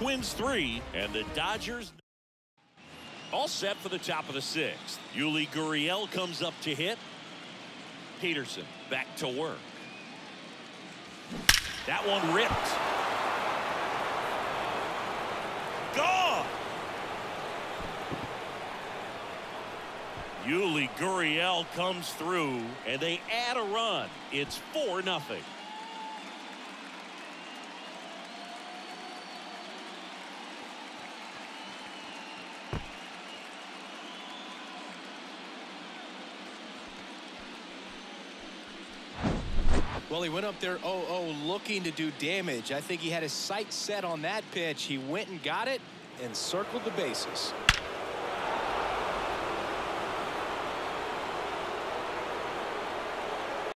Twins 3 and the Dodgers all set for the top of the 6th. Yuli Gurriel comes up to hit. Peterson back to work. That one ripped. Gone. Yuli Gurriel comes through and they add a run. It's 4-0. Well, he went up there 0-0 looking to do damage. I think he had his sights set on that pitch. He went and got it and circled the bases.